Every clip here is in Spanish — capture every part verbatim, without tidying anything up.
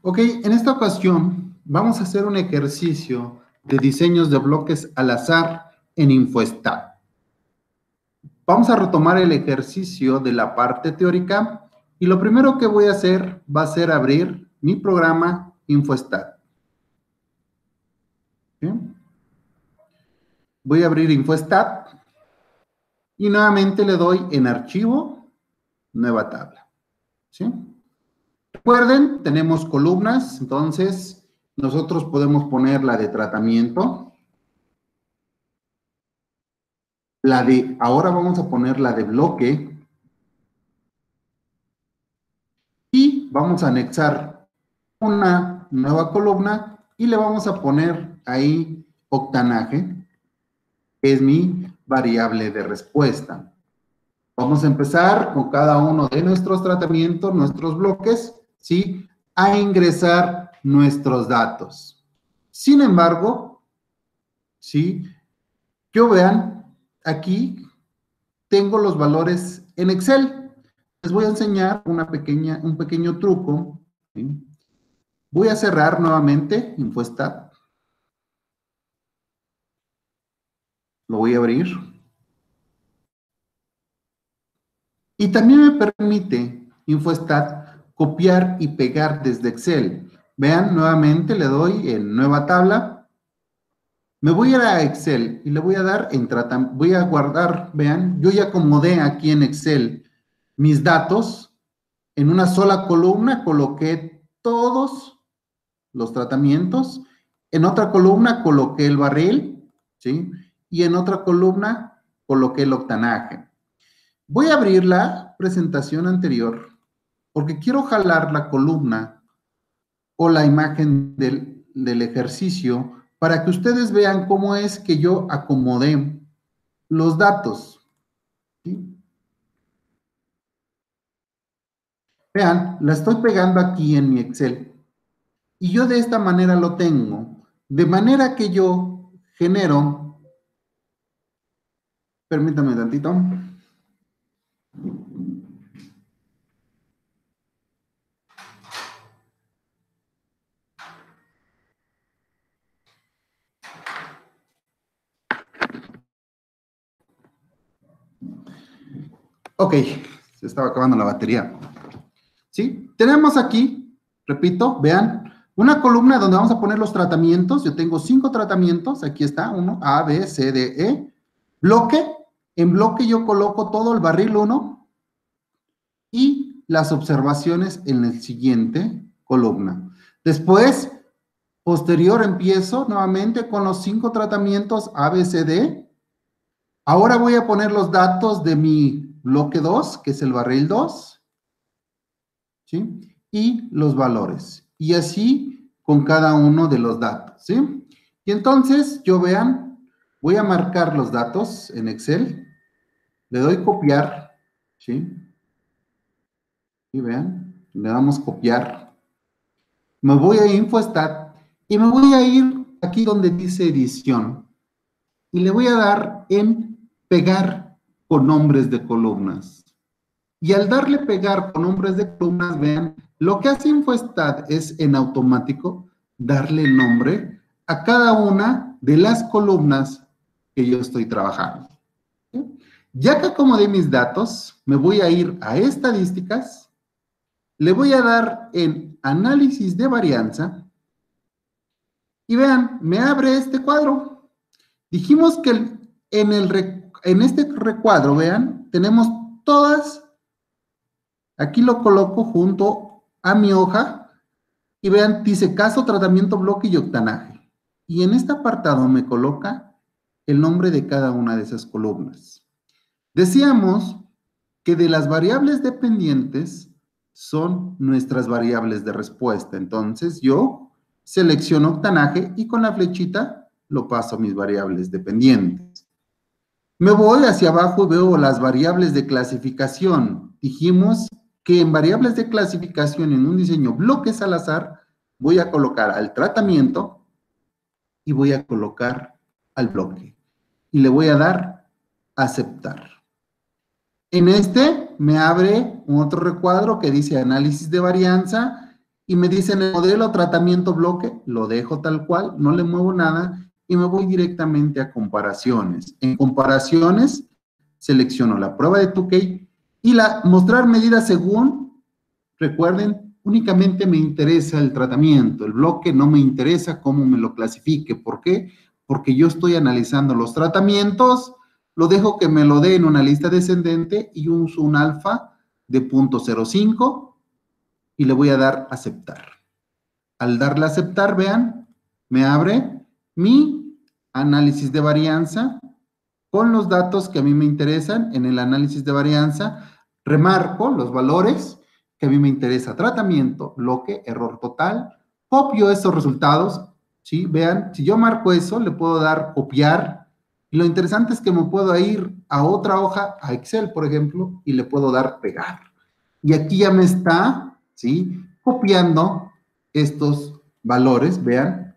Ok, en esta ocasión vamos a hacer un ejercicio de diseños de bloques al azar en InfoStat. Vamos a retomar el ejercicio de la parte teórica y lo primero que voy a hacer va a ser abrir mi programa InfoStat. ¿Bien? Voy a abrir InfoStat y nuevamente le doy en Archivo, Nueva tabla. ¿Sí? Recuerden, tenemos columnas, entonces nosotros podemos poner la de tratamiento. La de, ahora vamos a poner la de bloque. Y vamos a anexar una nueva columna y le vamos a poner ahí octanaje, que es mi variable de respuesta. Vamos a empezar con cada uno de nuestros tratamientos, nuestros bloques, ¿sí? A ingresar nuestros datos. Sin embargo, ¿sí? Yo vean, aquí tengo los valores en Excel. Les voy a enseñar una pequeña, un pequeño truco, ¿sí? Voy a cerrar nuevamente InfoStat. Lo voy a abrir. Y también me permite InfoStat copiar y pegar desde Excel. Vean, nuevamente le doy en nueva tabla. Me voy a ir a Excel y le voy a dar en tratamiento. Voy a guardar, vean, yo ya acomodé aquí en Excel mis datos. En una sola columna coloqué todos los tratamientos. En otra columna coloqué el barril, ¿sí? Y en otra columna coloqué el octanaje. Voy a abrir la presentación anterior porque quiero jalar la columna o la imagen del, del ejercicio para que ustedes vean cómo es que yo acomodé los datos, ¿sí? Vean, la estoy pegando aquí en mi Excel y yo de esta manera lo tengo, de manera que yo genero, permítame tantito. Ok, se estaba acabando la batería. ¿Sí? Tenemos aquí, repito, vean, una columna donde vamos a poner los tratamientos. Yo tengo cinco tratamientos, aquí está, uno, A, B, C, D, E. Bloque, en bloque yo coloco todo el barril uno y las observaciones en la siguiente columna. Después, posterior, empiezo nuevamente con los cinco tratamientos A, B, C, D. Ahora voy a poner los datos de mi bloque dos, que es el barril dos, ¿sí? Y los valores. Y así con cada uno de los datos, ¿sí? Y entonces, yo vean, voy a marcar los datos en Excel. Le doy copiar, ¿sí? Y vean, le damos copiar. Me voy a InfoStat y me voy a ir aquí donde dice edición. Y le voy a dar en pegar con nombres de columnas. Y al darle pegar con nombres de columnas, vean, lo que hace InfoStat es en automático darle el nombre a cada una de las columnas que yo estoy trabajando. ¿Sí? Ya que acomodé mis datos, me voy a ir a estadísticas, le voy a dar en análisis de varianza y vean, me abre este cuadro. Dijimos que en, el, en este recuadro, vean, tenemos todas. Aquí lo coloco junto a mi hoja y vean, dice caso, tratamiento, bloque y octanaje. Y en este apartado me coloca el nombre de cada una de esas columnas. Decíamos que de las variables dependientes son nuestras variables de respuesta. Entonces yo selecciono octanaje y con la flechita lo paso a mis variables dependientes. Me voy hacia abajo y veo las variables de clasificación. Dijimos que en variables de clasificación en un diseño bloques al azar, voy a colocar al tratamiento y voy a colocar al bloque. Y le voy a dar aceptar. En este me abre otro recuadro que dice análisis de varianza y me dicen el modelo tratamiento bloque, lo dejo tal cual, no le muevo nada y me voy directamente a comparaciones. En comparaciones, selecciono la prueba de Tukey y la mostrar medidas según, recuerden, únicamente me interesa el tratamiento, el bloque no me interesa cómo me lo clasifique. ¿Por qué? Porque yo estoy analizando los tratamientos, lo dejo que me lo dé en una lista descendente y uso un alfa de punto cero cinco y le voy a dar aceptar. Al darle a aceptar, vean, me abre mi análisis de varianza con los datos que a mí me interesan. En el análisis de varianza, remarco los valores que a mí me interesa. Tratamiento, bloque, error total. Copio esos resultados, ¿sí? Vean, si yo marco eso, le puedo dar copiar. Y lo interesante es que me puedo ir a otra hoja, a Excel, por ejemplo, y le puedo dar pegar. Y aquí ya me está, ¿sí? Copiando estos valores, vean.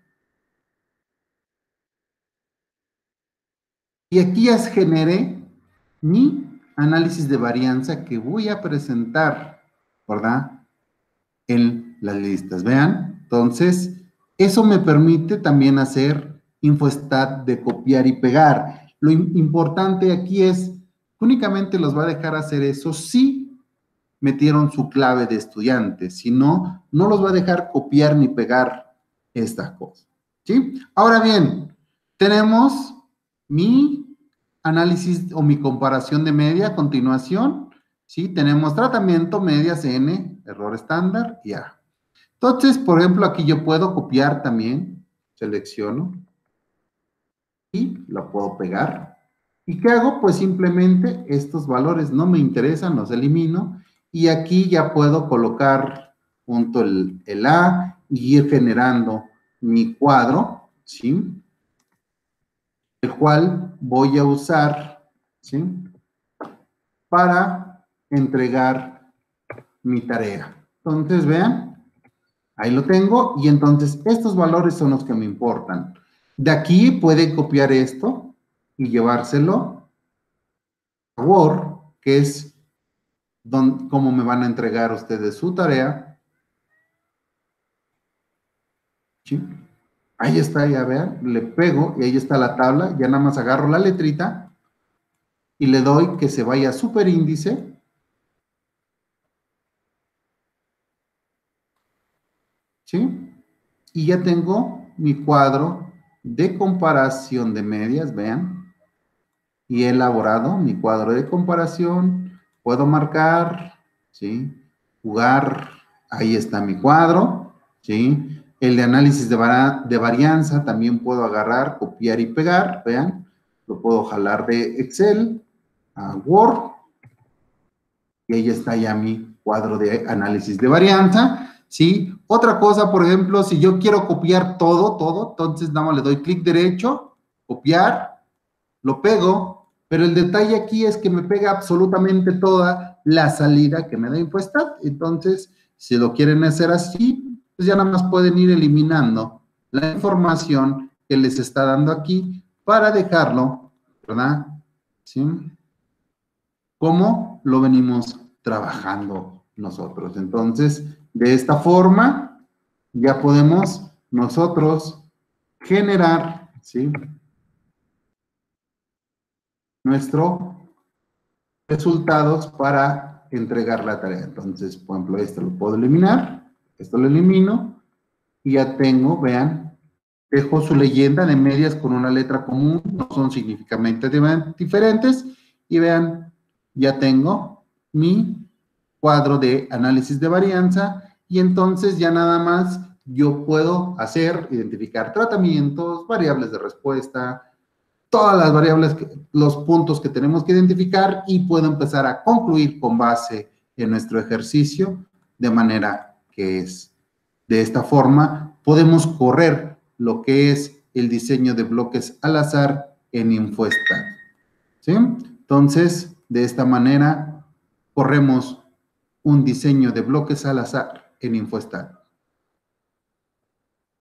Y aquí ya generé mi análisis de varianza que voy a presentar, ¿verdad? En las listas, vean. Entonces, eso me permite también hacer infostat de copiar y pegar. Lo importante aquí es que únicamente los va a dejar hacer eso si metieron su clave de estudiante. Si no, no los va a dejar copiar ni pegar estas cosas, ¿sí? Ahora bien, tenemos mi análisis o mi comparación de media a continuación, ¿sí? Tenemos tratamiento, medias, N, error estándar y A. Entonces, por ejemplo, aquí yo puedo copiar también, selecciono y lo puedo pegar. ¿Y qué hago? Pues simplemente estos valores no me interesan, los elimino y aquí ya puedo colocar junto el, el A y ir generando mi cuadro, ¿sí? El cual voy a usar, ¿sí? Para entregar mi tarea. Entonces, vean, ahí lo tengo y entonces estos valores son los que me importan. De aquí pueden copiar esto y llevárselo a Word, que es don, cómo me van a entregar ustedes su tarea. ¿Sí? Ahí está, ya vean, le pego y ahí está la tabla, ya nada más agarro la letrita y le doy que se vaya a superíndice. ¿Sí? Y ya tengo mi cuadro de comparación de medias, vean. Y he elaborado mi cuadro de comparación. Puedo marcar, ¿sí? Jugar, ahí está mi cuadro, ¿sí? El de análisis de, var de varianza también puedo agarrar, copiar y pegar, vean. Lo puedo jalar de Excel a Word. Y ahí está ya mi cuadro de análisis de varianza, ¿sí? Otra cosa, por ejemplo, si yo quiero copiar todo, todo, entonces nada más le doy clic derecho, copiar, lo pego, pero el detalle aquí es que me pega absolutamente toda la salida que me da infostat. Entonces, si lo quieren hacer así, pues ya nada más pueden ir eliminando la información que les está dando aquí para dejarlo, ¿verdad? ¿Sí? Cómo lo venimos trabajando nosotros. Entonces, de esta forma, ya podemos nosotros generar, ¿sí? Nuestros resultados para entregar la tarea. Entonces, por ejemplo, esto lo puedo eliminar, esto lo elimino, y ya tengo, vean, dejo su leyenda de medias con una letra común, no son significativamente diferentes, y vean, ya tengo mi cuadro de análisis de varianza y entonces ya nada más yo puedo hacer, identificar tratamientos, variables de respuesta, todas las variables, que, los puntos que tenemos que identificar y puedo empezar a concluir con base en nuestro ejercicio de manera que es. De esta forma podemos correr lo que es el diseño de bloques al azar en infostat, ¿sí? Entonces, de esta manera corremos un diseño de bloques al azar en infostat.